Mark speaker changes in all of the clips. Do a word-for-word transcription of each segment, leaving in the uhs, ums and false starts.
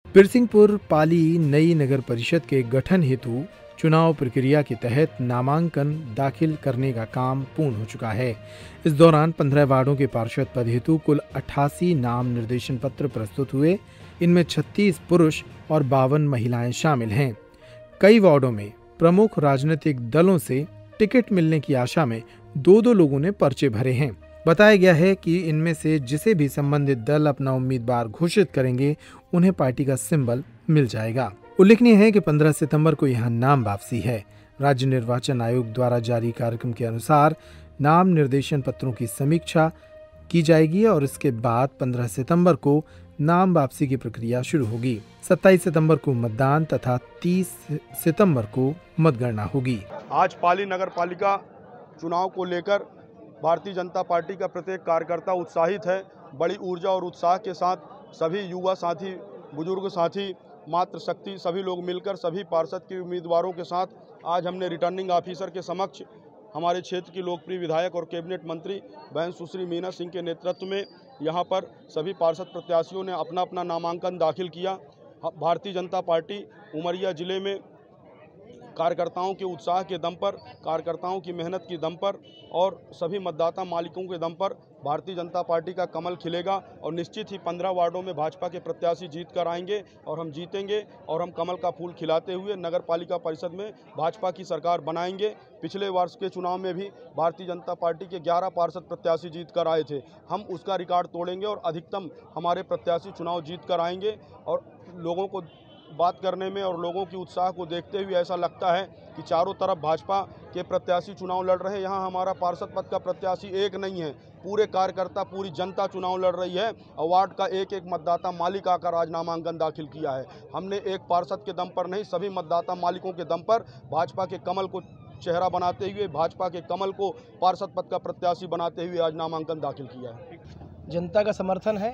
Speaker 1: बिरसिंहपुर पाली नई नगर परिषद के गठन हेतु चुनाव प्रक्रिया के तहत नामांकन दाखिल करने का काम पूर्ण हो चुका है। इस दौरान पंद्रह वार्डों के पार्षद पद हेतु कुल अट्ठासी नाम निर्देशन पत्र प्रस्तुत हुए। इनमें छत्तीस पुरुष और बावन महिलाएं शामिल हैं। कई वार्डों में प्रमुख राजनीतिक दलों से टिकट मिलने की आशा में दो दो लोगों ने पर्चे भरे हैं। बताया गया है कि इनमें से जिसे भी संबंधित दल अपना उम्मीदवार घोषित करेंगे उन्हें पार्टी का सिंबल मिल जाएगा। उल्लेखनीय है कि पंद्रह सितंबर को यहां नाम वापसी है। राज्य निर्वाचन आयोग द्वारा जारी कार्यक्रम के अनुसार नाम निर्देशन पत्रों की समीक्षा की जाएगी और इसके बाद पंद्रह सितंबर को नाम वापसी की प्रक्रिया शुरू होगी। सत्ताईस सितंबर को मतदान तथा तीस सितंबर को मतगणना होगी।
Speaker 2: आज पाली नगर पालिका चुनाव को लेकर भारतीय जनता पार्टी का प्रत्येक कार्यकर्ता उत्साहित है। बड़ी ऊर्जा और उत्साह के साथ सभी युवा साथी, बुजुर्ग साथी, मातृशक्ति सभी लोग मिलकर सभी पार्षद के उम्मीदवारों के साथ आज हमने रिटर्निंग ऑफिसर के समक्ष हमारे क्षेत्र की लोकप्रिय विधायक और कैबिनेट मंत्री बहन सुश्री मीना सिंह के नेतृत्व में यहाँ पर सभी पार्षद प्रत्याशियों ने अपना अपना नामांकन दाखिल किया। भारतीय जनता पार्टी उमरिया जिले में कार्यकर्ताओं के उत्साह के दम पर, कार्यकर्ताओं की मेहनत की दम पर और सभी मतदाता मालिकों के दम पर भारतीय जनता पार्टी का कमल खिलेगा और निश्चित ही पंद्रह वार्डों में भाजपा के प्रत्याशी जीत कर आएंगे और हम जीतेंगे और हम कमल का फूल खिलाते हुए नगर पालिका परिषद में भाजपा की सरकार बनाएंगे। पिछले वर्ष के चुनाव में भी भारतीय जनता पार्टी के ग्यारह पार्षद प्रत्याशी जीत कर आए थे। हम उसका रिकॉर्ड तोड़ेंगे और अधिकतम हमारे प्रत्याशी चुनाव जीत कर आएंगे। और लोगों को बात करने में और लोगों की उत्साह को देखते हुए ऐसा लगता है कि चारों तरफ भाजपा के प्रत्याशी चुनाव लड़ रहे हैं। यहाँ हमारा पार्षद पद का प्रत्याशी एक नहीं है, पूरे कार्यकर्ता, पूरी जनता चुनाव लड़ रही है और वार्ड का एक एक मतदाता मालिक आकर आज नामांकन दाखिल किया है। हमने एक पार्षद के दम पर नहीं, सभी मतदाता मालिकों के दम पर भाजपा के कमल को चेहरा बनाते हुए, भाजपा के कमल को पार्षद पद का प्रत्याशी बनाते हुए आज नामांकन दाखिल किया है।
Speaker 3: जनता का समर्थन है,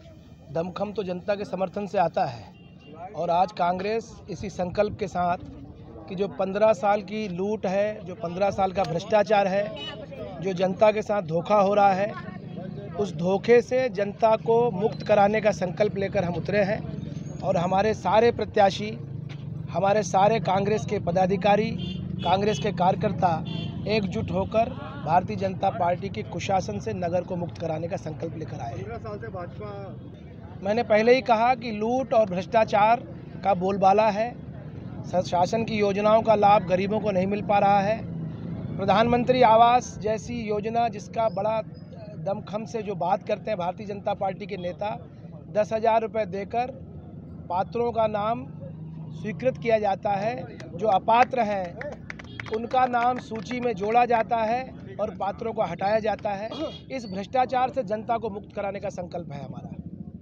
Speaker 3: दमखम तो जनता के समर्थन से आता है और आज कांग्रेस इसी संकल्प के साथ कि जो पंद्रह साल की लूट है, जो पंद्रह साल का भ्रष्टाचार है, जो जनता के साथ धोखा हो रहा है, उस धोखे से जनता को मुक्त कराने का संकल्प लेकर हम उतरे हैं। और हमारे सारे प्रत्याशी, हमारे सारे कांग्रेस के पदाधिकारी, कांग्रेस के कार्यकर्ता एकजुट होकर भारतीय जनता पार्टी के कुशासन से नगर को मुक्त कराने का संकल्प लेकर आए। पंद्रह साल से भाजपा, मैंने पहले ही कहा कि लूट और भ्रष्टाचार का बोलबाला है। शासन की योजनाओं का लाभ गरीबों को नहीं मिल पा रहा है। प्रधानमंत्री आवास जैसी योजना जिसका बड़ा दमखम से जो बात करते हैं भारतीय जनता पार्टी के नेता, दस हज़ार रुपये देकर पात्रों का नाम स्वीकृत किया जाता है, जो अपात्र हैं उनका नाम सूची में जोड़ा जाता है और पात्रों को हटाया जाता है। इस भ्रष्टाचार से जनता को मुक्त कराने का संकल्प है हमारा।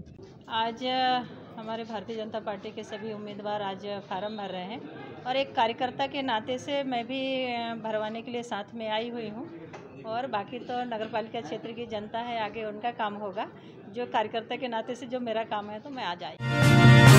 Speaker 4: आज हमारे भारतीय जनता पार्टी के सभी उम्मीदवार आज फार्म भर रहे हैं और एक कार्यकर्ता के नाते से मैं भी भरवाने के लिए साथ में आई हुई हूँ। और बाकी तो नगरपालिका क्षेत्र की जनता है, आगे उनका काम होगा। जो कार्यकर्ता के नाते से जो मेरा काम है तो मैं आज आई।